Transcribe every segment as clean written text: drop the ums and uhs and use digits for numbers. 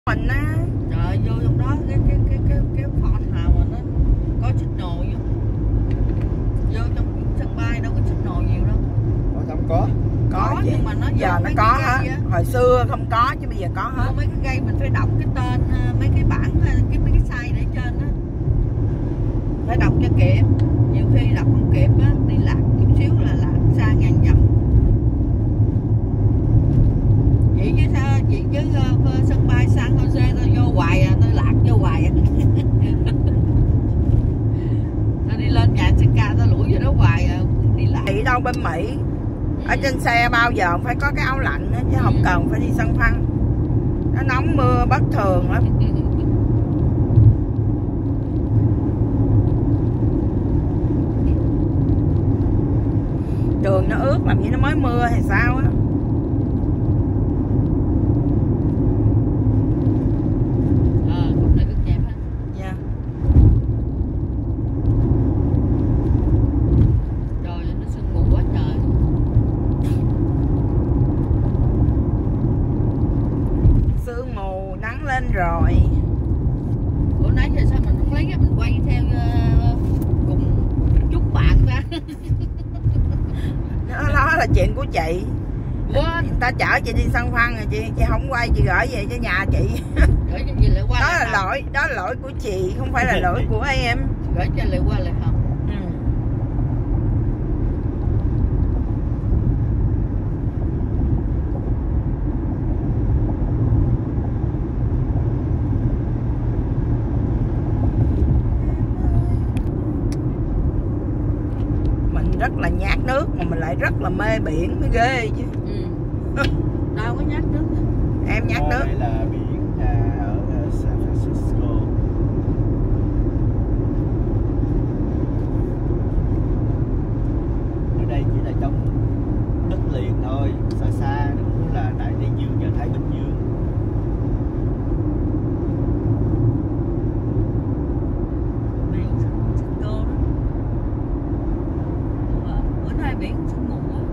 mình á. Trời, vô trong đó cái phone nào mà nó có signal vô. Vô trong sân bay đâu có signal nhiều đâu. Không Có nhưng mà nó giờ nó có hết. Hồi xưa không có chứ bây giờ có hết. Mấy cái gây mình phải đọc cái tên mấy cái bảng mấy cái site để trên á. Phải đọc cho kịp. Nhiều khi đọc không kịp á, đi lạc chút xíu là lạc xa ngàn dặm. Vậy chứ sao, vậy chứ sân bay San Jose tôi vô hoài à, tôi lạc vô hoài à. Tôi đi lên nhà Sika tôi lủi vô đó hoài à, đi lạc. Đi đâu bên Mỹ ở trên xe bao giờ phải có cái áo lạnh đó, chứ không cần phải đi săn phăng. Nó nóng mưa bất thường lắm. Đường nó ướt làm như nó mới mưa hay sao á. Khúc này rất đẹp ha. Dạ. Trời nó sương mù quá trời. Sương mù nắng lên rồi. Bữa nãy giờ sao mình không lấy cái mình quay theo cùng chút bạn ra. Đó là chuyện của chị. Quên. Người ta chở chị đi săn phăng rồi chị không quay, chị gửi về cho nhà chị. Gửi cho chị lại qua. Đó là lỗi của chị, không phải là lỗi của em. Gửi cho lại qua lại không. Rất là nhát nước mà mình lại rất là mê biển mới ghê chứ. Đâu có nhát nước nữa. Em nhát nước. Đây là biển ở San Francisco. Ở đây chỉ là trong đất liền thôi, xa xa nó cũng là Đại Tây Dương và Thái Bình Dương. Biển San Francisco đó. Bữa nay biển sương mù quá.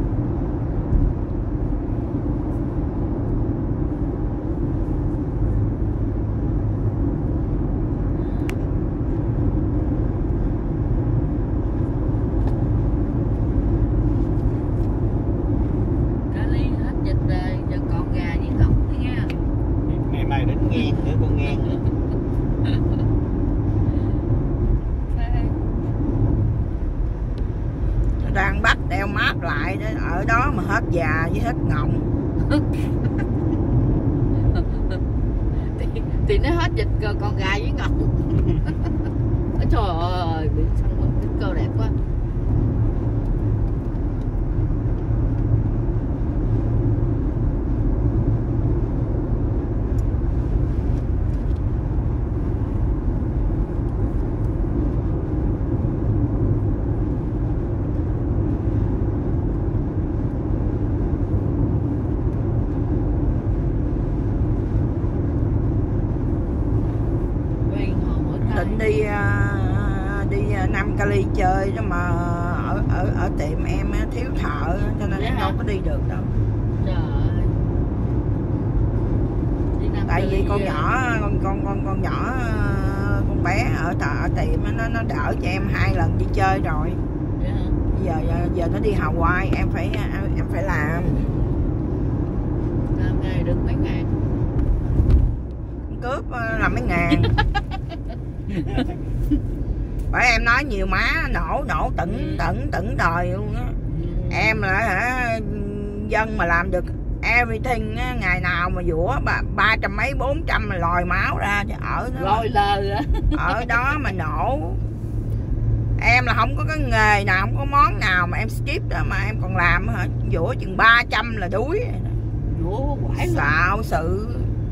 Cali hết dịch rồi, giờ còn gà với ngỗng thôi nha. Ngày mai đến ngang nữa, con ngang nữa. Đang bắt đeo mát lại đó, ở đó mà hết già với hết ngọng. thì nó hết dịch rồi còn gà với ngỗng. Trời ơi, biển San Francisco đẹp quá. Định đi Nam Cali chơi đó mà ở tiệm em thiếu thợ cho nên em đâu có đi được đâu. Trời ơi. Tại vì con nhỏ con nhỏ con bé ở tiệm nó đỡ cho em 2 lần đi chơi rồi. Giờ nó đi Hawaii em phải làm. Làm ngày được mấy ngàn. Cướp là mấy ngàn. Bởi em nói nhiều má nổ tận đời luôn á. Em là dân mà làm được everything á, ngày nào mà vũa 300 mấy 400 mà lòi máu ra chứ ở đó. Lòi lờ á. Ở đó mà nổ. Em là không có cái nghề nào, không có món nào mà em skip đó mà em còn làm hả? Vũa chừng 300 là đuối. Vũa quải luôn. Xạo sự.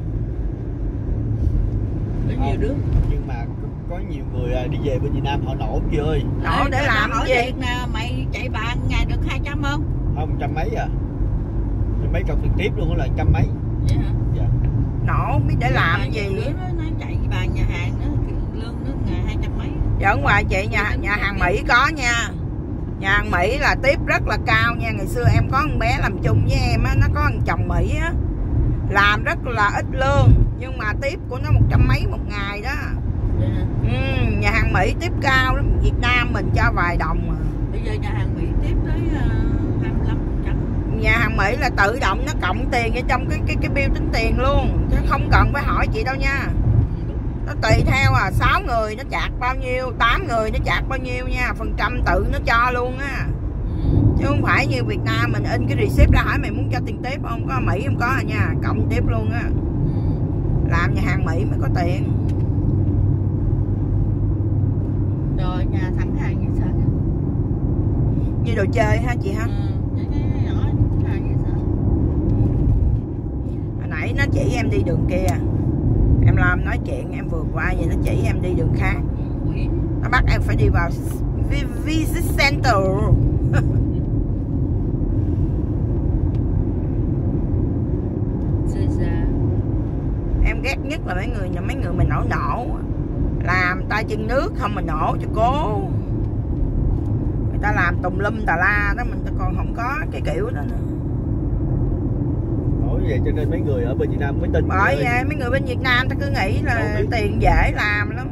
Có nhiều đứa. Nhưng mà có nhiều người đi về bên Việt Nam họ nổ chị ơi. Nổ để làm cái gì? Nè, mày chạy bàn ngày được 200 không? Không, trăm mấy à. Trăm mấy trồng trực tiếp luôn đó là trăm mấy. Vậy hả? Dạ. Nổ biết để làm cái gì? Đứa nó chạy bàn nhà hàng đó, lương nó ngày 200 mấy. Giỡn hoài chị, nhà hàng Mỹ có nha. Nhà hàng Mỹ là tiếp rất là cao nha. Ngày xưa em có con bé làm chung với em á, nó có thằng chồng Mỹ á, làm rất là ít lương Nhưng mà tiếp của nó 100 mấy một ngày đó. Nhà hàng Mỹ tiếp cao lắm. Việt Nam mình cho vài đồng mà. Bây giờ nhà hàng Mỹ tiếp tới 25%. Nhà hàng Mỹ là tự động nó cộng tiền ở trong cái bill tính tiền luôn, chứ không cần phải hỏi chị đâu nha. Nó tùy theo 6 người nó chạc bao nhiêu, 8 người nó chạc bao nhiêu nha, phần trăm tự nó cho luôn á. Chứ không phải như Việt Nam mình in cái receipt ra hỏi mày muốn cho tiền tiếp không, có Mỹ không có nha, cộng tiếp luôn á. Làm nhà hàng Mỹ mới có tiền. Rồi nhà thẳng hàng như sao? Như đồ chơi ha chị ha. Hồi nãy nó chỉ em đi đường kia, em làm nói chuyện em vượt qua vậy nó chỉ em đi đường khác. Nó bắt em phải đi vào visit center. Em ghét nhất là mấy người mình nổ làm tay chân nước không mà nổ cho cố. Người ta làm tùm lum tà la đó, mình còn không có cái kiểu đó nữa. Bởi vậy cho nên mấy người ở bên Việt Nam mới tin. Bởi vậy mấy người bên Việt Nam ta cứ nghĩ là tiền dễ làm lắm.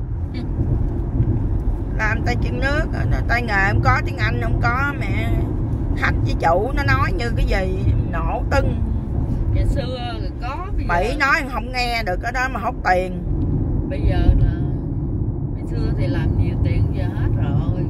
Làm tay chân nước, tay nghề không có, tiếng Anh không có, mẹ khách với chủ nó nói như cái gì nổ tưng. Ngày xưa có, Mỹ nói không nghe được cái đó mà hốt tiền. Bây giờ là ngày xưa thì làm nhiều tiền giờ hết rồi.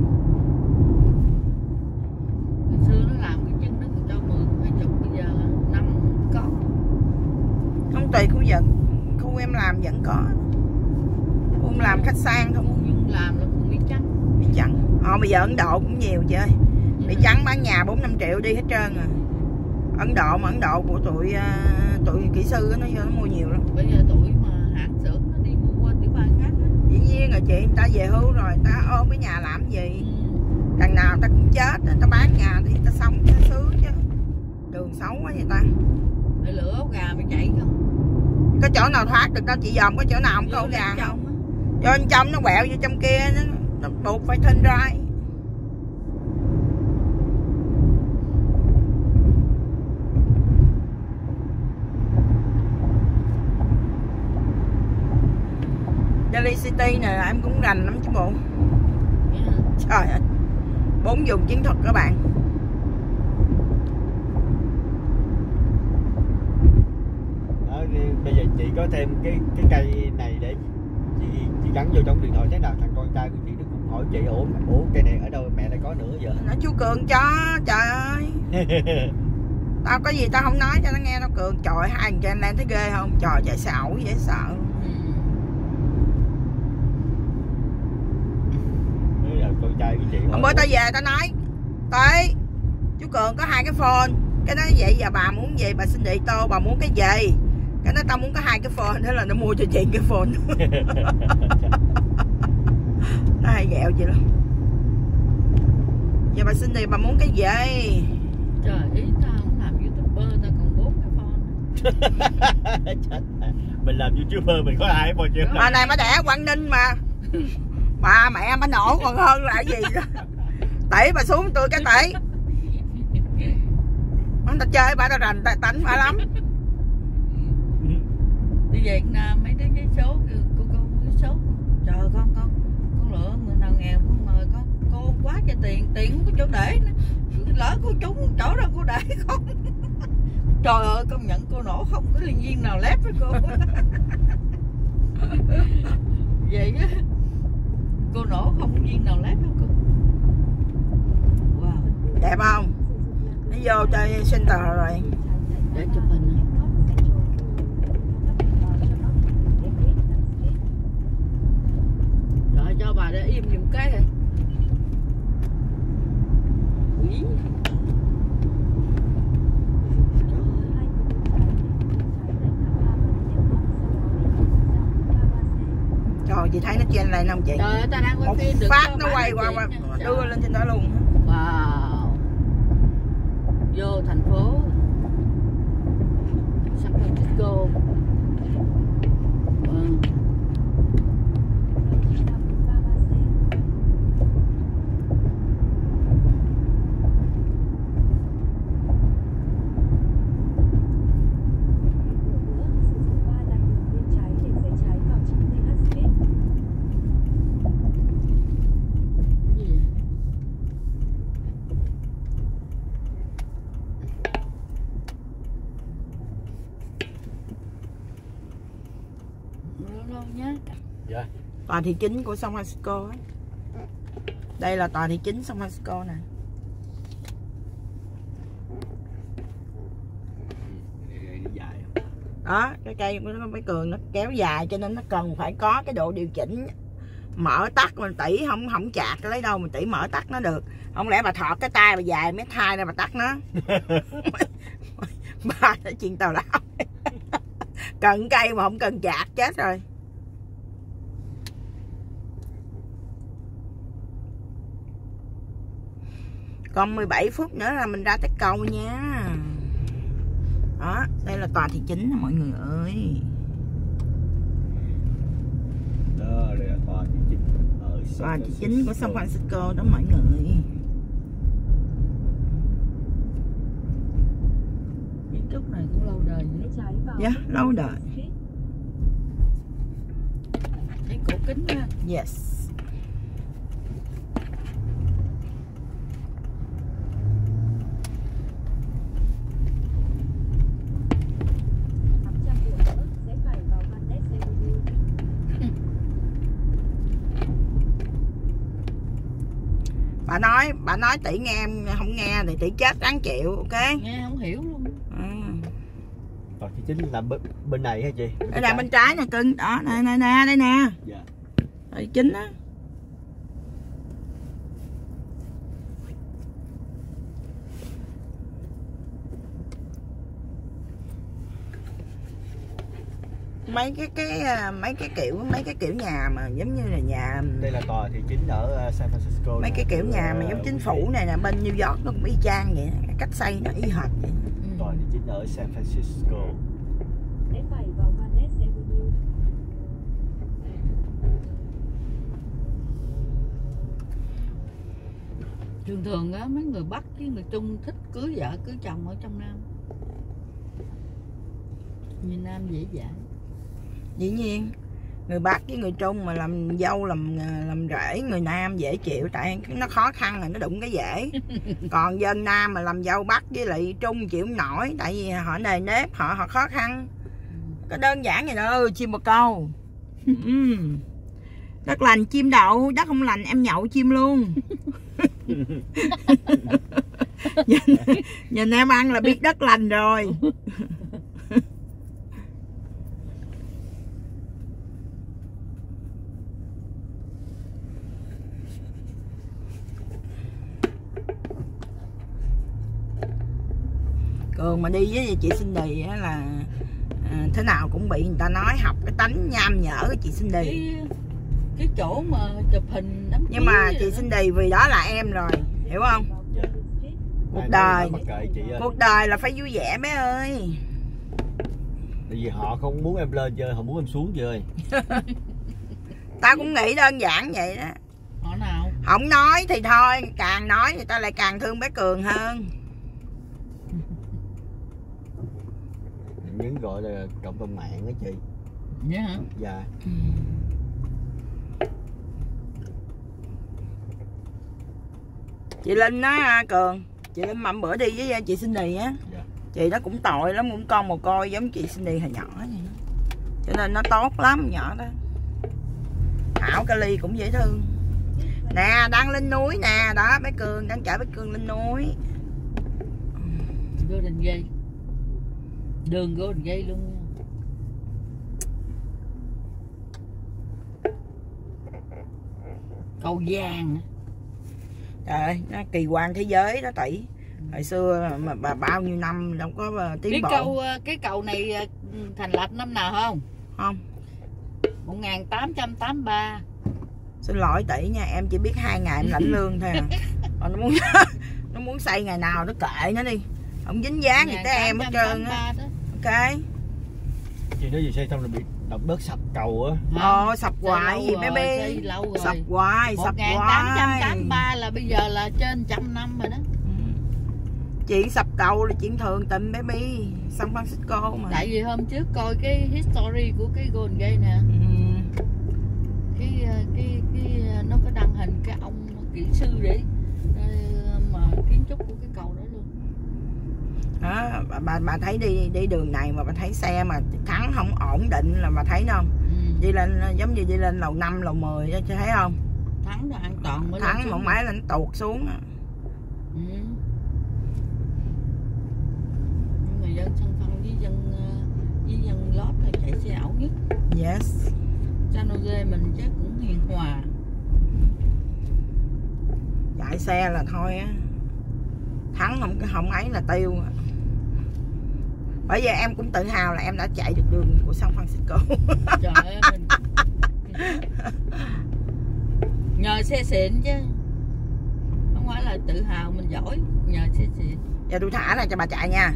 Ngày xưa nó làm cái chân nó còn cho 10, 20, bây giờ 5 có. Không tùy khu vực, khu em làm vẫn có. Em làm khách sạn không? Nhưng làm là khu Mỹ Trắng. Mỹ Trắng. Bây giờ Ấn Độ cũng nhiều chơi. Mỹ Trắng bán nhà 4-5 triệu đi hết trơn rồi. Ấn Độ mà Ấn Độ của tụi kỹ sư nó vô nó mua nhiều lắm. Bây giờ tụi mà hãng xưởng nó đi mua qua tiểu bang khác đó. Dĩ nhiên rồi chị, người ta về hưu rồi, người ta ôm cái nhà làm gì. Đằng nào người ta cũng chết, người ta bán nhà đi, người ta sống cho sướng chứ. Đường xấu quá vậy ta. Để lửa ốc gà mày chạy không? Có chỗ nào thoát được đâu chị dòm, có chỗ nào không có ốc gà không? Vô bên trong nó quẹo vô trong kia, nó buộc phải thinh rai. Delhi City này em cũng rành lắm chứ bộ. Trời ơi, 4 vùng chiến thuật các bạn. Đó, bây giờ chị có thêm cái cây này để chị gắn vô trong điện thoại, thế nào thằng con trai của chị nó cũng hỏi chị ủa cây này ở đâu mẹ lại có nữa giờ. Nó chú Cường cho, trời ơi. Tao có gì tao không nói cho nó nghe đâu Cường. Trời, hai thằng em thấy ghê không? Trời, chạy xe ẩu dễ sợ. Con trai của chị hôm bữa tao về tao nói tới chú Cường có 2 cái phone, cái nói vậy giờ bà muốn gì, bà xin đi tô, bà muốn cái gì, cái nói tao muốn có 2 cái phone, thế là nó mua cho chị cái phone. Nó hay ghẹo chị lắm. Giờ bà xin đi bà muốn cái gì. Trời, ý tao không làm YouTuber tao còn 4 cái phone. Mình làm YouTuber mình có 2 cái phone chứ. Bà này bà đẻ Quảng Ninh mà. Bà mẹ bà nổ còn hơn là cái gì đó. Tẩy bà xuống tôi cái tẩy. Ông ta chơi bà ta rành tánh bà lắm. Đi về Việt Nam mấy đứa giấy số cô giấy số. Trời con lựa người nào nghèo con mời cô quá cho tiền không có chỗ để nữa. Lỡ cô trúng chỗ đâu cô để không. Trời ơi công nhận cô nổ không có liên viên nào lép với cô. Vậy á. Cô nổ không có viên nào lép đâu cô. Wow. Đẹp không? Nó vô chơi center rồi. Để chụp hình. Rồi cho bà để im giùm cái rồi. Quỷ. Trời, chị thấy nó trên này không chị? Trời ơi, ta đang quay một phim được phát nó quay qua đưa lên trên đó luôn. Wow. Vô thành phố San Francisco. Lâu nhé. Dạ. Tòa thị chính của San Francisco ấy. Đây là tòa thị chính San Francisco nè. Dài. Đó, cái cây của nó mấy cường nó kéo dài cho nên nó cần phải có cái độ điều chỉnh mở tắt. Mình tỉ không chạc lấy đâu, mình tỉ mở tắt nó được. Không lẽ bà thọt cái tay bà dài mét 2 ra bà tắt nó. Bà nói chuyện tào lao. Cần cây mà không cần chạc chết rồi. Còn 17 phút nữa là mình ra tới cầu nha. Đó, đây là tòa thị chính mọi người ơi. Đó, đây là tòa thị chính ở Tòa thị chính của San Francisco đó mọi người. Kiến trúc này cũng lâu đời vậy. Dạ, lâu đời. Cái cổ kính ha. Yes. Bà nói tỷ nghe em không nghe thì tỷ chết đáng chịu, ok? Nghe không hiểu luôn. Tòa thị chính là bên này hả chị? Đây là bên trái nè cưng, đó nè đây nè. Dạ. Tòa thị chính đó. Mấy cái kiểu nhà mà giống như là nhà, đây là tòa thị chính ở San Francisco. mấy cái kiểu nhà mà giống chính phủ này nè, bên New York nó cũng y chang vậy, cách xây nó y hệt vậy. Tòa thị chính ở San Francisco. Thường á mấy người Bắc với người Trung thích cưới vợ cưới chồng ở trong Nam. Người Nam dễ dãi. Dĩ nhiên người Bắc với người Trung mà làm dâu làm rể người Nam dễ chịu, tại nó khó khăn rồi nó đụng cái dễ. Còn dân Nam mà làm dâu Bắc với lại Trung chịu không nổi, tại vì họ nề nếp, họ khó khăn. Có đơn giản vậy đó, chim bồ câu. Đất lành chim đậu, đất không lành em nhậu chim luôn. Nhìn em ăn là biết đất lành rồi. Cường mà đi với chị Cindy á là thế nào cũng bị người ta nói học cái tánh nham nhở của chị Cindy. Cái chỗ mà chụp hình đám Nhưng mà chị Cindy vì đó là em rồi, hiểu không? Dạ. Cuộc đời là phải vui vẻ bé ơi. Tại vì họ không muốn em lên chơi, họ muốn em xuống chơi. Tao cũng nghĩ đơn giản vậy đó. Họ nào? Không nói thì thôi, càng nói người ta lại càng thương bé Cường hơn. Những gọi là cộng đồng mạng đó chị. Dạ hả? Dạ. Chị Linh nói Cường, chị Linh mà bữa đi với chị Cindy á, Dạ. chị đó cũng tội lắm, cũng con mồ côi giống chị Cindy hồi nhỏ vậy đó. Cho nên nó tốt lắm nhỏ đó. Thảo Kali cũng dễ thương. Nè đang lên núi nè, đó bé Cường đang chở bé Cường lên núi. Golden Gate. Đường Golden Gate luôn. Cầu vàng. Trời ơi, nó kỳ quan thế giới đó tỷ. Hồi xưa mà bao nhiêu năm đâu có tiến bộ. Cái cầu này thành lập năm nào không? Không. 1883. Xin lỗi tỷ nha, em chỉ biết 2 ngày em lãnh lương thôi à. Còn nó muốn xây ngày nào nó kệ nó đi. Không dính dáng gì tới em hết trơn á. Ok. Chị nói gì xây xong rồi bị động đất sập cầu á. Sập hoài gì baby. Sập hoài, sập hoài. 1883 là bây giờ là trên 100 năm rồi đó. Chuyện sập cầu là chuyện thường tình baby. San Francisco mà. Tại vì hôm trước coi cái history của cái Golden Gate nè. Cái nó có đăng hình cái ông kỹ sư để mà kiến trúc của cái cầu đó luôn. Đó, bà thấy đi đường này mà bà thấy xe mà thắng không ổn định là bà thấy không? Di Linh giống như Di Linh lầu 5, lầu 10 chứ thấy không? Thắng là an toàn mới Thắng một máy là nó tuột xuống. Ừ. Nhưng mà dân San Phân với dân lót là chạy xe ẩu nhất. Yes. San Jose mình chắc cũng hiền hòa. Chạy xe là thôi á, thắng không ấy là tiêu. Bởi vì em cũng tự hào là em đã chạy được đường của San Francisco. Trời ơi, mình nhờ xe xịn chứ, không phải là tự hào mình giỏi, nhờ xe xịn. Giờ tôi thả ra cho bà chạy nha.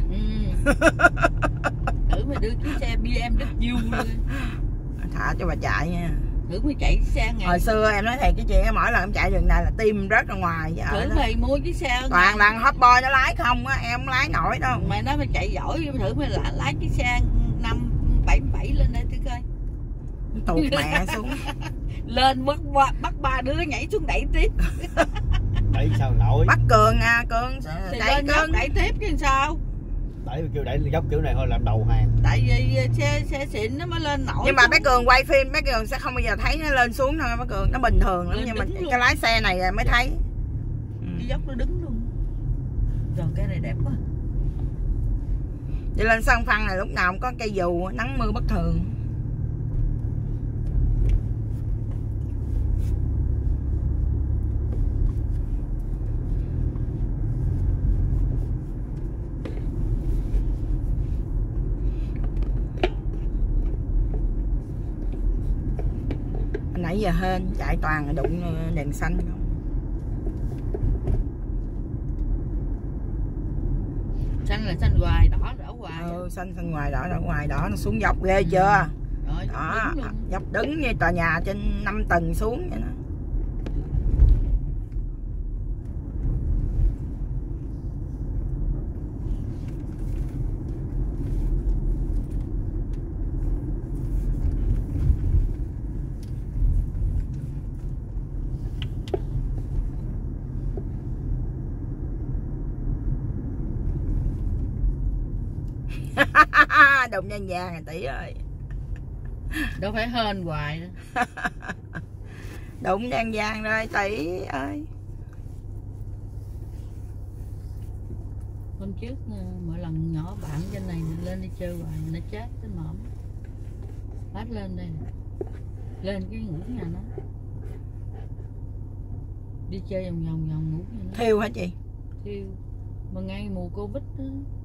Thử mày đưa cái xe BMW luôn. Thả cho bà chạy nha. Thử mày chạy xe ngày. Hồi xưa em nói thiệt cái chuyện mỗi lần em chạy đường này là tim rớt ra ngoài. Thử mày mua cái xe toàn là hot boy nó lái không á, em không lái nổi đâu. Mày nói mày chạy giỏi, thử mày lái cái xe 577 lên đây thử coi. Tụt mẹ xuống. Lên bắt ba đứa nhảy xuống đẩy tiếp. Đẩy sao nổi. Bắt Cường à, Cường thì đẩy Cường đẩy tiếp chứ sao. Đẩy dốc kiểu này thôi làm đầu hàng. Tại vì xe xịn nó mới lên nổi. Nhưng mà bé Cường quay phim, bé Cường sẽ không bao giờ thấy nó lên xuống đâu, bé Cường nó bình thường lắm. Nhưng mà cái lái xe này mới thấy. Cái dốc nó đứng luôn. Rồi cái này đẹp quá. Vậy lên sân Phân này lúc nào cũng có cây dù, nắng mưa bất thường. Nãy giờ hên chạy toàn là đụng đèn xanh không. Xanh là xanh hoài, đỏ đỏ hoài. Xanh ngoài đỏ ngoài đỏ nó xuống dốc ghê chưa? Rồi, đó, dốc đứng như tòa nhà trên 5 tầng xuống vậy đó. Đụng nhân vàng rồi tỷ ơi. Đâu phải hên hoài nữa. Đụng nhân vàng rồi tỷ ơi. Hôm trước mỗi lần nhỏ bạn trên này lên đi chơi hoài nó chết cái mõm. Phát lên đây. Lên cái ngủ nhà nó. Đi chơi vòng ngủ nhà nó. Thiêu hả chị? Thiêu. Mà ngay mùa Covid đó.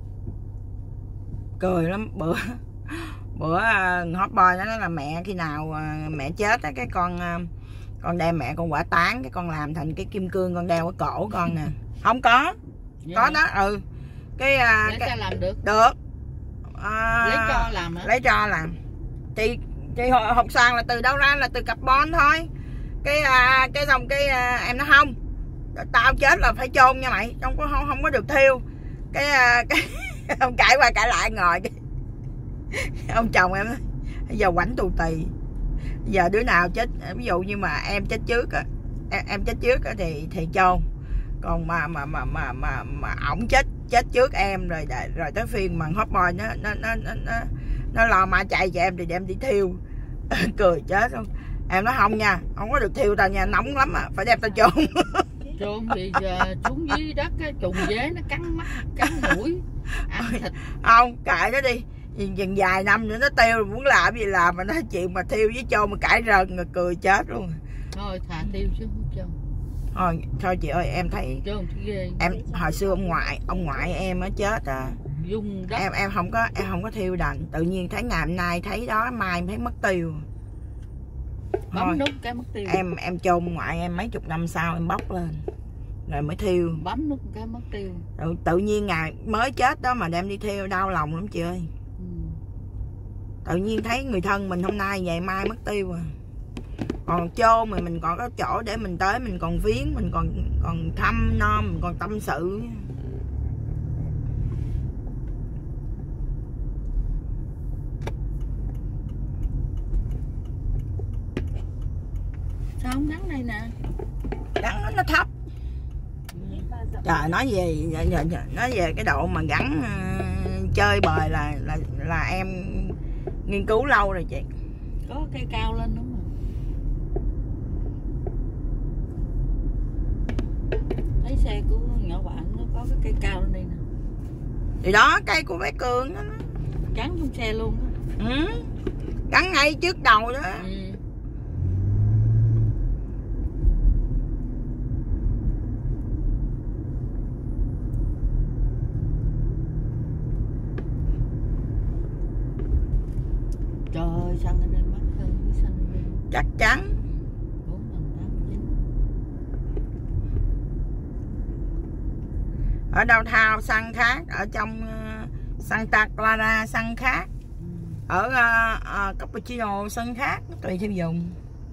Cười lắm. Bữa hot boy nó nói là mẹ khi nào mẹ chết á, cái con đem mẹ con quả tán, cái con làm thành cái kim cương con đeo ở cổ con nè. Không có. Có đó. Cái cái làm được. Lấy cho làm hả? Lấy cho làm. Chị hộp xoàn là từ đâu ra, là từ carbon thôi. Cái xong em nói không, tao chết là phải chôn nha mày, không có được thiêu. Cái ông cãi qua cãi lại ngồi cái ông chồng em nói giờ quảnh tù tì, giờ đứa nào chết, ví dụ như mà em chết trước em chết trước thì chôn, còn mà ổng chết trước em rồi tới phiên mà hot boy nó lo ma chạy cho em thì đem đi thiêu. Cười chết luôn. Em nói không nha, không có được thiêu tao nha, nóng lắm à, phải đem tao chôn. Chôn thì xuống dưới đất trùng dế nó cắn mắt cắn mũi ăn thịt. Không, kệ nó đi, chừng vài năm nữa nó tiêu, muốn làm gì làm, mà nó chuyện mà thiêu với chôn mà cãi rần rồi cười chết luôn. Thôi thà tiêu chứ không chôn. Thôi chị ơi, em thấy chôn thì ghê. Em hồi xưa ông ngoại em mới chết á. Dung đất. Em không có thiêu đành, tự nhiên thấy ngày hôm nay thấy đó, mai em thấy mất tiêu. Bấm nút cái mất tiêu. Em chôn ngoại em mấy chục năm sau em bóc lên rồi mới thiêu. Bấm nút cái mất tiêu. Rồi, tự nhiên ngày mới chết đó mà đem đi thiêu đau lòng lắm chị ơi. Tự nhiên thấy người thân mình hôm nay ngày mai mất tiêu à. Còn chôn mà mình còn có chỗ để mình tới, mình còn viếng, mình còn thăm nom, mình còn tâm sự. Sao không gắn đây nè? Gắn nó thấp. Trời, nói về cái độ mà gắn chơi bời là em nghiên cứu lâu rồi chị. Có cây cao lên đúng không? Thấy xe của nhỏ bạn nó có cái cây cao lên đây nè. Thì đó cây của bé Cường đó. Gắn trong xe luôn đó. Ừ. Gắn ngay trước đầu đó. Ừ. Trời ơi, xăng ở đây mắc hơn cái xăng ở đây. Chắc chắn. 4.89. Ở Downtown xăng khác, ở trong Santa Clara xăng khác, ở Cappuccino xăng khác, tùy theo dùng.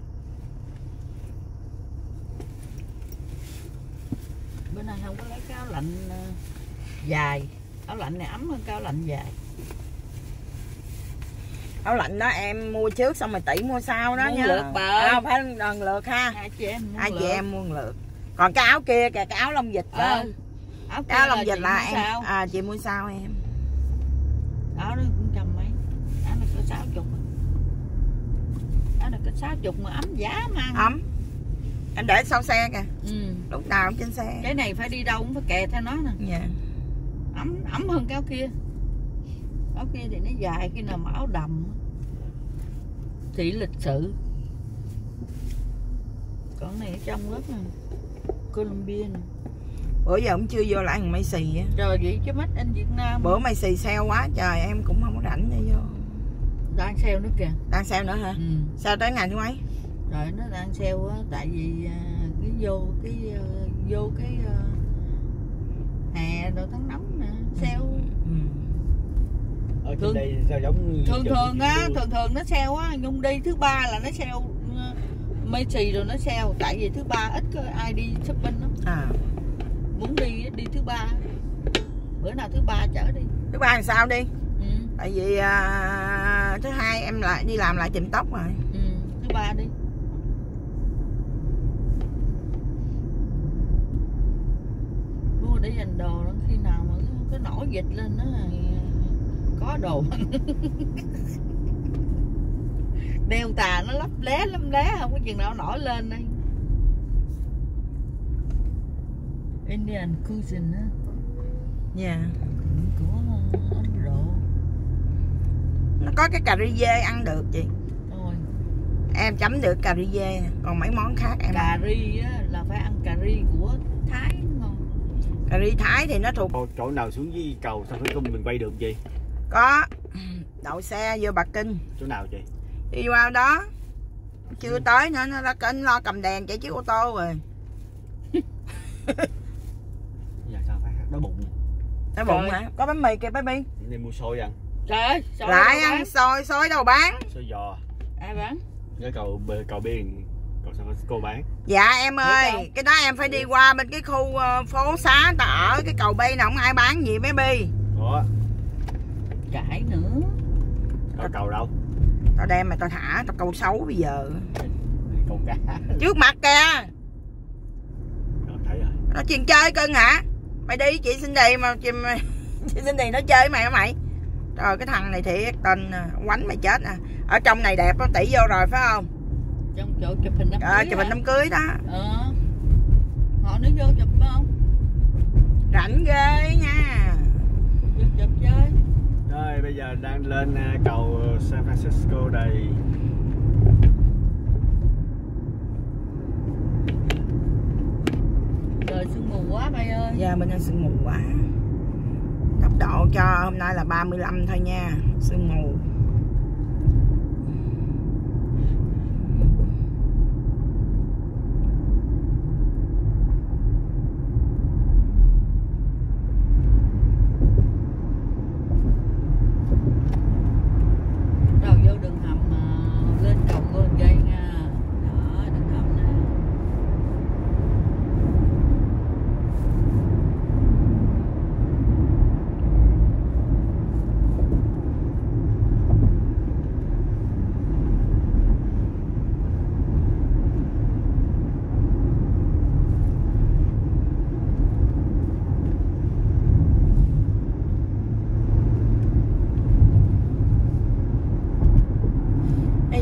Bữa nay không có lấy cái áo lạnh dài, áo lạnh này ấm hơn cái áo lạnh dài. Áo lạnh đó em mua trước xong rồi tỷ mua sau đó nha. Lượt bà ơi. Không phải lần lượt ha. Hai chị em mua Hai lượt. chị em mua lượt. Còn cái áo kia kìa, cái áo lông vịt đó. Áo Cái áo lông là vịt chị là mua sao? em chị mua sao em. Áo đó cũng trăm mấy. Áo này có 60. Áo này có 60 mà ấm giá mà. Ấm. Em để sau xe kìa. Ừ. Lúc nào cũng trên xe. Cái này phải đi đâu cũng phải kè theo nó nè. Dạ. Ấm hơn cái áo kia. Áo kia thì nó dài, khi nào mà áo đầm thì lịch sự. Còn này ở trong rất nè, Colombia nè. Bữa giờ cũng chưa vô lại thằng Macy á. Trời vậy chứ made in Việt Nam. Bữa Macy sale quá trời, em cũng không có rảnh để vô. Đang sale nữa kìa. Đang sale nữa hả? Ừ. Sao tới ngày thứ mấy? Rồi nó đang sale á, tại vì cái vô cái hè rồi tháng nóng nè, sale. Ừ. Ở trên Thường- đây sao giống Thường nó sale á, Nhung đi thứ ba là nó sale Macy rồi nó sale, tại vì thứ ba ít có ai đi shopping lắm. À. Muốn đi thứ ba, bữa nào thứ ba chở đi. Thứ ba làm sao đi? Ừ. Tại vì thứ hai em lại đi làm lại tiệm tóc rồi. Ừ, thứ ba đi. Mua để dành đồ đó, khi nào mà cái nổi dịch lên đó là có đồ. Delta nó lấp lé không có chừng nào nổi lên đây. Indian Cuisine á. Dạ. Của Ấn Độ. Nó có cái cà ri dê ăn được chị. Rồi. Em chấm được cà ri dê, còn mấy món khác em Cà ri á là phải ăn cà ri của Thái đúng không? cà ri Thái thì nó thuộc chỗ nào xuống dưới cầu sao phải mình quay được gì? có đậu xe vô Bà Kinh. Chỗ nào chị? Đi qua đó chưa tới nữa, nó đã lo cầm đèn chạy chiếc ô tô rồi. Giờ sao phải đói bụng? Cái bụng hả? Có bánh mì kìa baby. Nên mua xôi ăn. Trời ơi, xôi Lại đâu ăn bán? xôi đâu bán. Xôi giò. Ai bán? Cái cầu biên cầu sao cô bán. Dạ em Biết ơi, không? cái đó em phải đi qua bên cái khu phố xá ta ở cái cầu Bi nào không ai bán gì baby. Ủa, Cãi nữa. cầu đâu? Tao đem mày tao thả tao câu xấu bây giờ. Cầu cá. Trước mặt kìa. Rồi thấy rồi. Nó chuyện chơi cưng hả? Mày đi chị Cindy mà chị Cindy nó chơi với mày hả mày? Trời cái thằng này thiệt tình quánh mày chết à. Ở trong này đẹp nó tỷ vô rồi phải không? Trong chỗ chụp hình đám cưới. Chụp hình đám cưới đó. Họ nó vô chụp phải không? Rảnh ghê nha. Vô chụp chơi. Rồi bây giờ đang lên cầu San Francisco đây. Trời sương mù quá bay ơi. Giờ mình đang sương mù quá. Tốc độ cho hôm nay là 35 thôi nha. Sương mù. Đầu vô đường hầm lên cầu Golden Gate nha. Đó, đường hầm nè.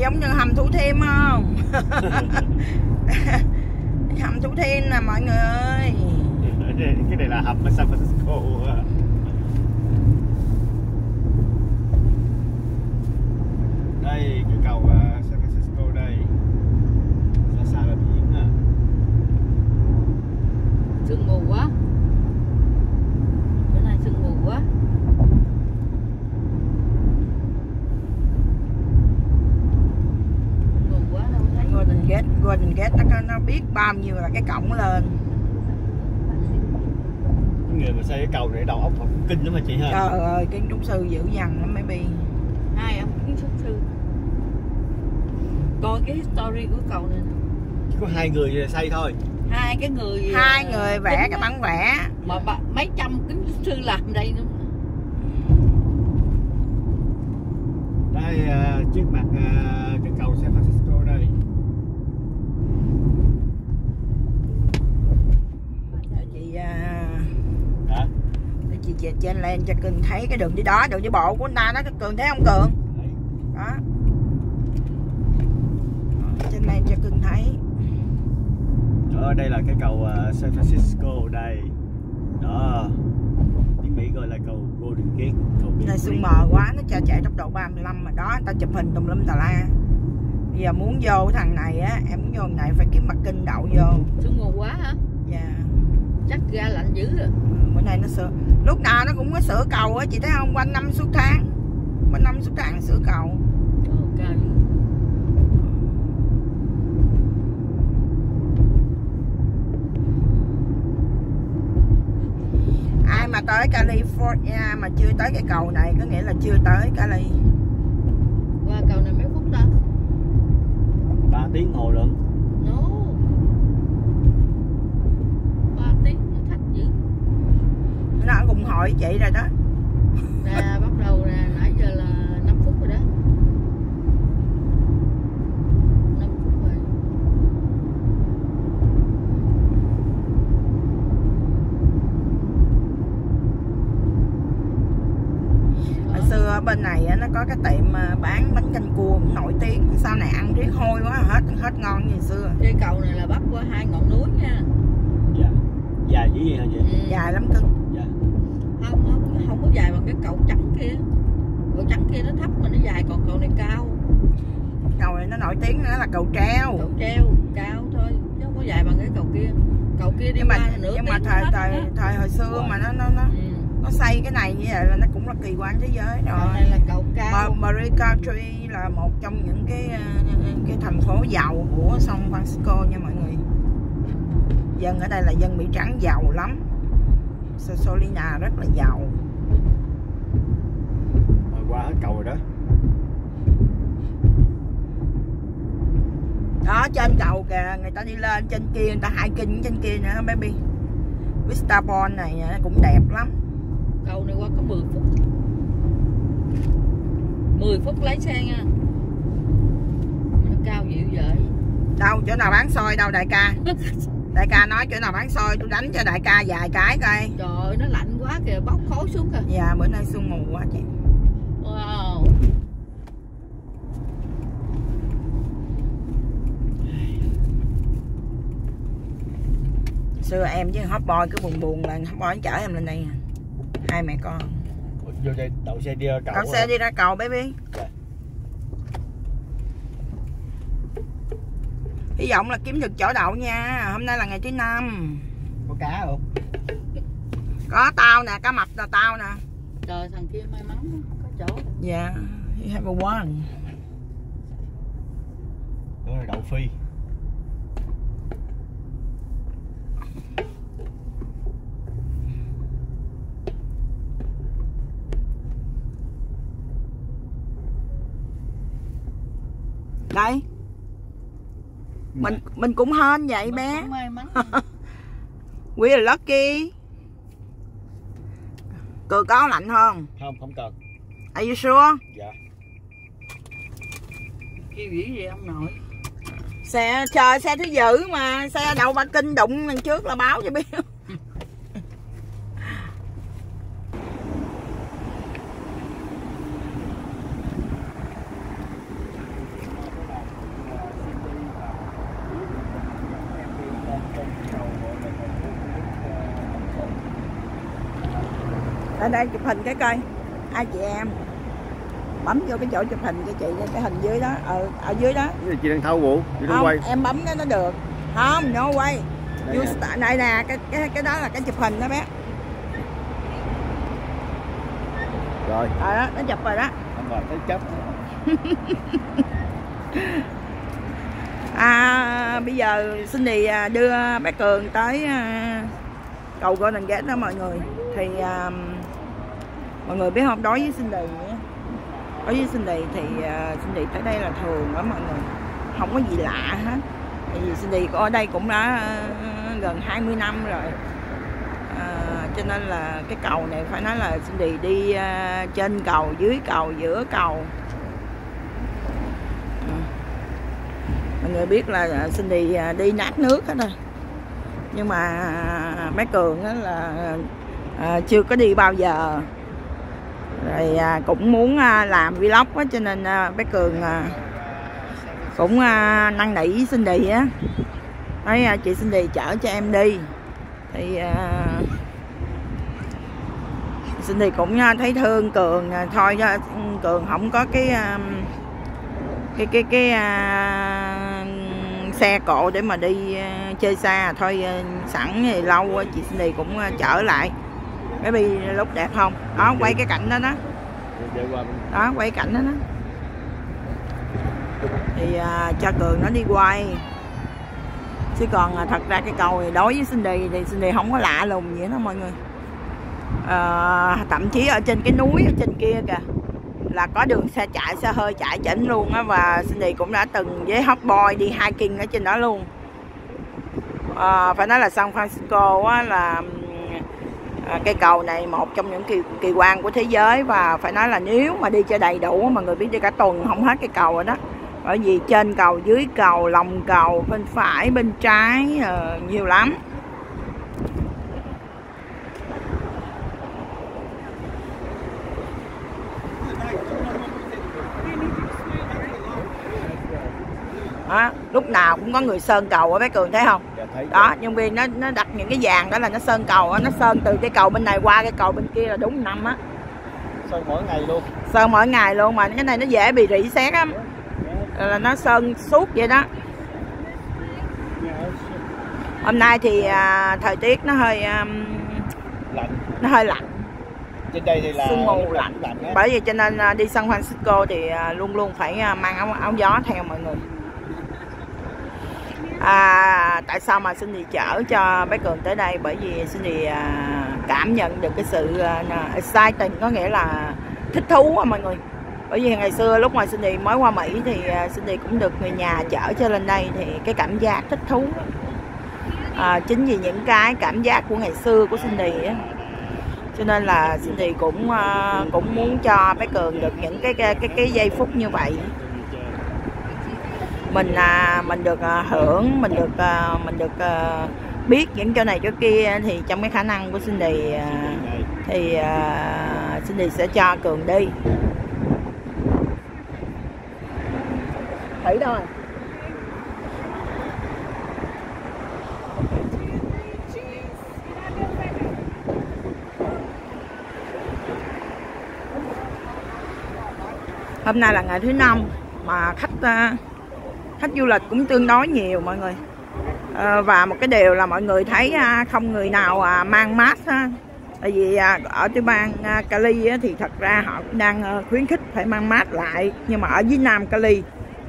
giống như hầm Thủ Thiêm không? Hầm Thủ Thiêm nè mọi người ơi. Cái này là hầm ở San Francisco. Đây cái cầu San Francisco đây. Xa xa là biển à. Sương mù quá. Bữa nay sương mù quá. Mù quá đâu thấy. Golden Gate nó biết bao nhiêu là cái cổng lên. Người mà xây cái cầu để đầu óc họ cũng kinh lắm mà chị ha. Trời ơi, kiến trúc sư dữ dằn lắm mấy bi. Hai ông kiến trúc sư. Coi cái story của cầu này. Chỉ có 2 người xây thôi. Hai người vẽ cái bản vẽ mà mấy trăm kiến trúc sư làm đây nữa. Đây trước mặt cái cầu San Francisco đây. Chị trên lên cho Cường thấy cái đường đi đó, đường đi bộ của anh ta đó, Cường thấy không Cường? Đó. Trên lên cho Cường thấy. Đây là cái cầu San Francisco đây. Đó. Tiếng Mỹ gọi là cầu Golden Gate. Này sương mờ quá, nó cho chạy tốc độ 35 mà đó, tao chụp hình tùm lum tà la. Bây giờ muốn vô cái thằng này á, em muốn vô thằng này phải kiếm mặt kinh đậu vô. Sương mù quá hả? Dạ. Chắc ra lạnh dữ rồi. Bữa nay nó sửa, lúc nào nó cũng có sửa cầu á, chị thấy không? Quanh năm suốt tháng, quanh năm suốt tháng sửa cầu. Cao dữ. Ai mà tới California mà chưa tới cái cầu này có nghĩa là chưa tới Cali. Qua cầu này mấy phút ta? 3 tiếng hồ lận. No. 3 tiếng nó thách dữ. Nó cùng hỏi chị rồi đó. Nè bắt đầu nè, nãy giờ là 5 phút rồi đó. 5 phút rồi. Hồi xưa ở bên này nó có cái tiệm bán bánh canh cua cũng nổi tiếng, sau này ăn riết hôi quá, hết ngon như hồi xưa. Cây cầu này là bắc qua 2 ngọn núi nha. Dạ. Dài dữ vậy hả chị? Dài lắm cưng. Dạ. Không có dài bằng cái cầu trắng kia. Cầu trắng kia nó thấp mà nó dài, còn cầu này cao. Cầu này nó nổi tiếng nó là cầu treo. Cầu treo cao thôi chứ không có dài bằng cái cầu kia. Cầu kia đi qua nửa nhưng tiếng mà thời hồi xưa mà nó xây cái này như vậy là nó cũng là kỳ quan thế giới rồi. Cầu này là cầu cao. Marie Country là một trong những cái thành phố giàu của San Francisco nha mọi người. Dân ở đây là dân Mỹ trắng giàu lắm. Solina rất là giàu. Rồi qua hết cầu rồi đó. Đó trên cầu kìa, người ta đi lên trên kia, người ta hiking trên kia nữa baby. Vista Point này cũng đẹp lắm. Cầu này qua có 10 phút. 10 phút lái xe nha. Nó cao dữ vậy. Đâu chỗ nào bán xôi đâu đại ca? Đại ca nói chỗ nào bán xôi tôi đánh cho đại ca vài cái coi. Trời ơi nó lạnh quá kìa, bốc khói xuống kìa. Dạ bữa nay sương mù quá chị. Wow. Xưa em với hot boy cứ buồn là hot boy chở em lên đây nè. Hai mẹ con. Vô đây đậu xe đi ra cầu. Đậu xe đi ra cầu baby. Dạ. Hy vọng là kiếm được chỗ đậu nha. Hôm nay là ngày thứ 5. Có cá không? Có tao nè, cá mập là tao nè. Trời thằng kia may mắn có chỗ. Dạ, you have a one. Đó là đậu phi. Đây. Mình cũng hên vậy Mình bé. cũng may mắn. We are lucky. Cười có lạnh không? Không cần. Are you sure? Dạ. Kêu gì ông nội. Xe chờ xe thứ dữ mà, xe đậu Ba Kinh đụng lần trước là báo cho biết. Lên đây chụp hình cái coi. Hai chị em bấm vô cái chỗ chụp hình cho chị, cái hình dưới đó, ở dưới đó. Chị đang thâu vụ, chị đang không quay. em bấm cái nó được không, no quay. Đây nè, cái đó là cái chụp hình đó bé. Rồi đó, nó chụp rồi đó. Không rồi, thấy chấp. Bây giờ Cindy đưa bé Cường tới cầu Golden Gate đó mọi người. Thì mọi người biết không, đối với Cindy thì Cindy tới đây là thường đó mọi người, không có gì lạ hết. Tại vì Cindy ở đây cũng đã gần 20 năm rồi, cho nên là cái cầu này phải nói là Cindy đi trên cầu, dưới cầu, giữa cầu. Mọi người biết là Cindy đi nát nước hết rồi, nhưng mà bé Cường đó là chưa có đi bao giờ. Rồi cũng muốn làm vlog á, cho nên bé Cường cũng năn nỉ với Cindy á, nói chị Cindy chở cho em đi. Thì Cindy cũng thấy thương Cường thôi, Cường không có cái xe cộ để mà đi chơi xa, thôi sẵn thì lâu chị Cindy cũng chở lại. Cái bi lúc đẹp không đó, quay cái cảnh đó đó, đó quay cảnh đó đó. Thì cho Cường nó đi quay, chứ còn thật ra cái cầu này đối với Cindy thì Cindy không có lạ lùng gì đó mọi người. Thậm chí ở trên cái núi ở trên kia kìa là có đường xe chạy, xe hơi chạy chỉnh luôn á, và Cindy cũng đã từng với Hot Boy đi hiking ở trên đó luôn. Phải nói là San Francisco á, là cây cầu này một trong những kỳ quan của thế giới, và phải nói là nếu mà đi cho đầy đủ mọi người biết đi cả tuần không hết cái cầu rồi đó. Bởi vì trên cầu, dưới cầu, lòng cầu, bên phải, bên trái nhiều lắm. Lúc nào cũng có người sơn cầu ở bé Cường thấy không? Đó, nhân viên nó đặt những cái vàng đó là nó sơn cầu, nó sơn từ cái cầu bên này qua cái cầu bên kia là đúng năm á. Sơn mỗi ngày luôn. Sơn mỗi ngày luôn, mà cái này nó dễ bị rỉ sét lắm. Là nó sơn suốt vậy đó. Hôm nay thì thời tiết nó hơi lạnh. Nó hơi lạnh. Trên đây thì là sương mù lạnh. Bởi vì cho nên đi San Francisco thì luôn luôn phải mang áo gió theo mọi người. Tại sao mà Cindy chở cho bé Cường tới đây? Bởi vì Cindy cảm nhận được cái sự exciting, có nghĩa là thích thú mọi người. Bởi vì ngày xưa lúc mà Cindy mới qua Mỹ thì Cindy cũng được người nhà chở cho lên đây, thì cái cảm giác thích thú chính vì những cái cảm giác của ngày xưa của Cindy á, cho nên là Cindy cũng muốn cho bé Cường được những cái giây phút như vậy. Mình được hưởng, mình được biết những chỗ này chỗ kia, thì trong cái khả năng của Cindy thì Cindy sẽ cho Cường đi. Thủy đâu rồi? Hôm nay là ngày thứ 5 mà khách du lịch cũng tương đối nhiều mọi người. Và một cái điều là mọi người thấy không người nào mang mask ha. Tại vì ở tiểu bang Cali thì thật ra họ cũng đang khuyến khích phải mang mask lại, nhưng mà ở dưới Nam Cali,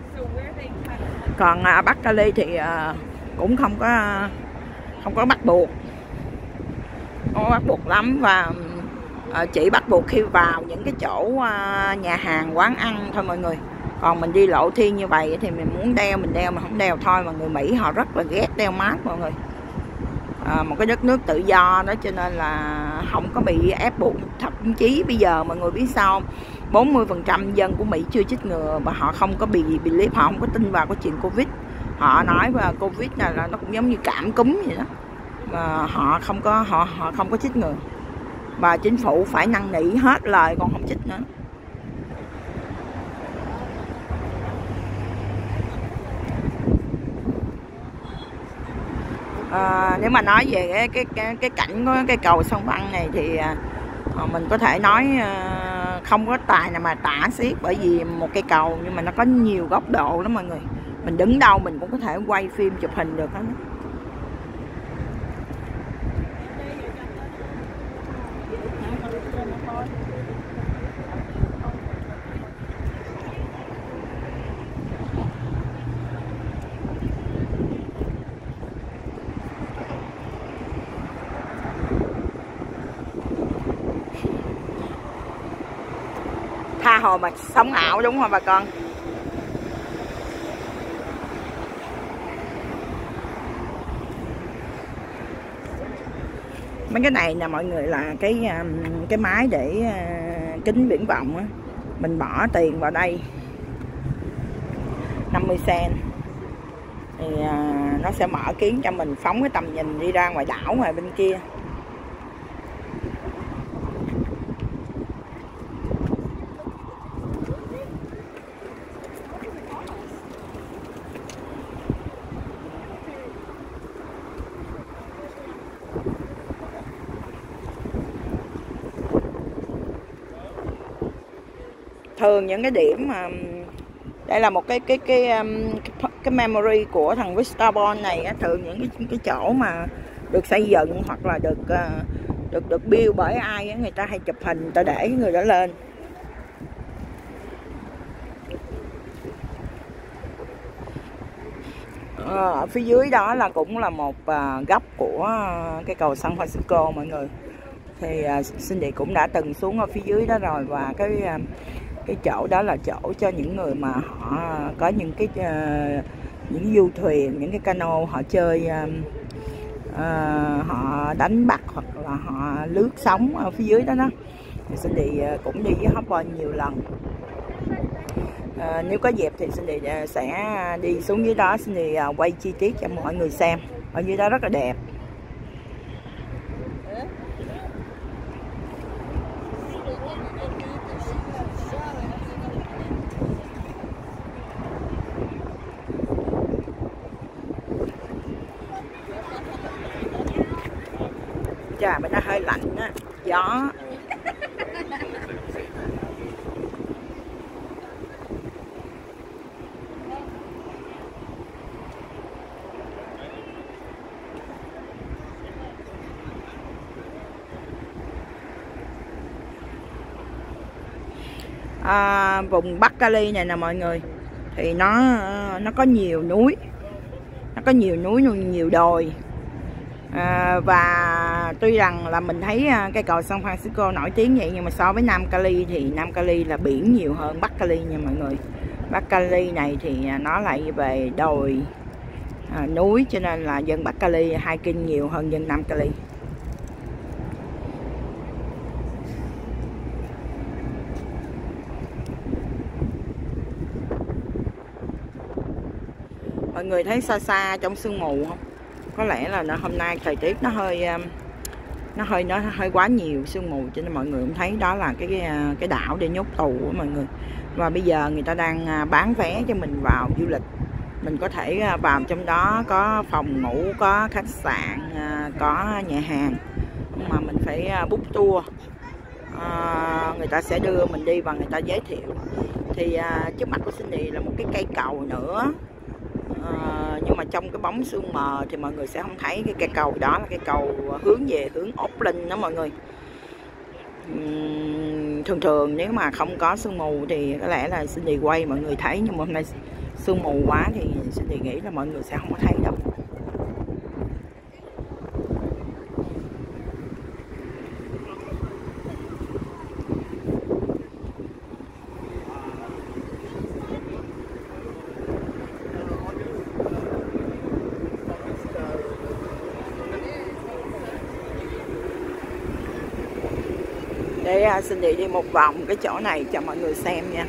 còn Bắc Cali thì cũng không có bắt buộc, không có bắt buộc lắm, và chỉ bắt buộc khi vào những cái chỗ nhà hàng quán ăn thôi mọi người. Còn mình đi lộ thiên như vậy thì mình muốn đeo mình đeo, mà không đeo thôi. mà người Mỹ họ rất là ghét đeo mask mọi người. Một cái đất nước tự do đó, cho nên là không có bị ép buộc. Thậm chí bây giờ mọi người biết sao, 40% dân của Mỹ chưa chích ngừa, và họ không có bị believe, họ không có tin vào cái chuyện Covid. Họ nói là Covid này là nó cũng giống như cảm cúm vậy đó, mà họ không có chích ngừa, và chính phủ phải năn nỉ hết lời còn không chích nữa. Nếu mà nói về cái cảnh của cái cầu sông Băng này thì Mình có thể nói không có tài nào mà tả xiết, bởi vì một cây cầu nhưng mà nó có nhiều góc độ lắm mọi người. Mình đứng đâu mình cũng có thể quay phim chụp hình được hết. Tha hồ mà sống ảo đúng không bà con? Mấy cái này nè mọi người là cái máy để kính viễn vọng á. Mình bỏ tiền vào đây 50 cent thì nó sẽ mở kiến cho mình phóng cái tầm nhìn đi ra ngoài đảo ngoài bên kia. Thường những cái điểm mà đây là một cái memory của thằng Vista Bond này á, thường những cái chỗ mà được xây dựng hoặc là được build bởi ai á, người ta hay chụp hình, người ta để cái người đó lên. Ở phía dưới đó là cũng là một góc của cái cầu San Francisco mọi người. Thì Cindy cũng đã từng xuống ở phía dưới đó rồi, và cái chỗ đó là chỗ cho những người mà họ có những du thuyền, những cái cano họ chơi, họ đánh bắt hoặc là họ lướt sóng ở phía dưới đó đó. Thì Cindy cũng đi với Hopper nhiều lần. Nếu có dịp thì Cindy sẽ đi xuống dưới đó, Cindy quay chi tiết cho mọi người xem. Ở dưới đó rất là đẹp. Chà, bên đó hơi lạnh á, gió. Vùng Bắc Cali này nè mọi người, thì nó có nhiều núi, nhiều đồi. Và tuy rằng là mình thấy cây cầu San Francisco nổi tiếng vậy, nhưng mà so với Nam Cali thì Nam Cali là biển nhiều hơn Bắc Cali nha mọi người. Bắc Cali này thì nó lại về đồi, núi, cho nên là dân Bắc Cali hiking nhiều hơn dân Nam Cali. Mọi người thấy xa xa trong sương mù không? Có lẽ là hôm nay thời tiết nó hơi quá nhiều sương mù, cho nên mọi người cũng thấy đó là cái đảo để nhốt tù của mọi người. Và bây giờ người ta đang bán vé cho mình vào du lịch. Mình có thể vào trong đó, có phòng ngủ, có khách sạn, có nhà hàng, mà mình phải book tour. Người ta sẽ đưa mình đi và người ta giới thiệu. Thì trước mặt của Cindy là một cái cây cầu nữa. Nhưng mà trong cái bóng sương mờ thì mọi người sẽ không thấy cái cây cầu đó là cái cầu hướng về hướng Oakland đó mọi người. Thường nếu mà không có sương mù thì có lẽ là Cindy quay mọi người thấy, nhưng mà hôm nay sương mù quá thì Cindy nghĩ là mọi người sẽ không có thấy đâu. Để Cindy đi một vòng cái chỗ này cho mọi người xem nha.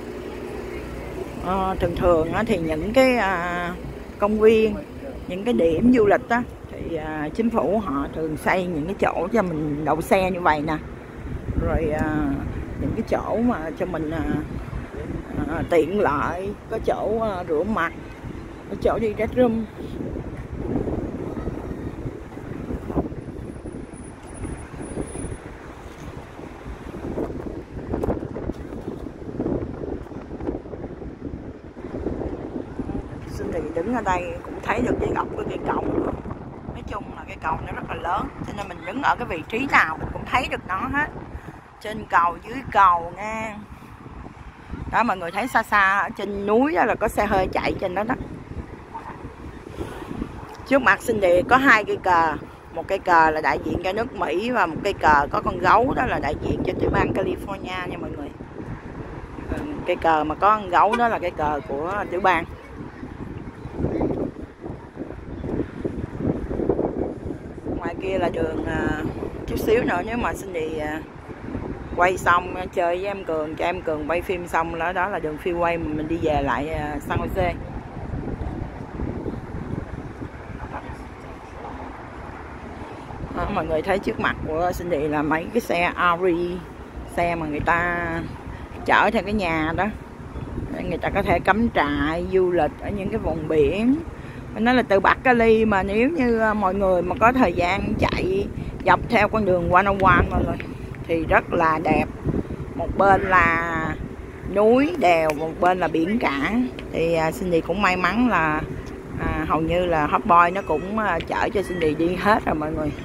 Thường thì những cái công viên, những cái điểm du lịch đó, thì chính phủ họ thường xây những cái chỗ cho mình đậu xe như vậy nè. Rồi những cái chỗ mà cho mình tiện lợi, có chỗ rửa mặt, có chỗ đi restroom. Cindy đứng ở đây cũng thấy được cái góc của cây cầu. Nói chung là cái cầu nó rất là lớn, cho nên mình đứng ở cái vị trí nào mình cũng thấy được nó hết. Trên cầu, dưới cầu nha. Đó, mọi người thấy xa xa ở trên núi đó là có xe hơi chạy trên đó đó. Trước mặt Cindy có 2 cây cờ. Một cây cờ là đại diện cho nước Mỹ và một cây cờ có con gấu đó là đại diện cho tiểu bang California nha mọi người. Cây cờ mà có con gấu đó là cây cờ của tiểu bang. Ngoài kia là đường chút xíu nữa, nếu mà Cindy quay xong chơi với em Cường, cho em Cường quay phim xong đó, đó là đường freeway mà mình đi về lại San Jose. Đó, mọi người thấy trước mặt của Cindy là mấy cái xe RV, xe mà người ta chở theo cái nhà đó, người ta có thể cắm trại du lịch ở những cái vùng biển. Mình nói là từ Bắc Cali mà nếu như mọi người mà có thời gian chạy dọc theo con đường 101 mọi người thì rất là đẹp. Một bên là núi đèo, một bên là biển cả. Thì Cindy cũng may mắn là hầu như là Hot Boy nó cũng chở cho Cindy đi hết rồi mọi người.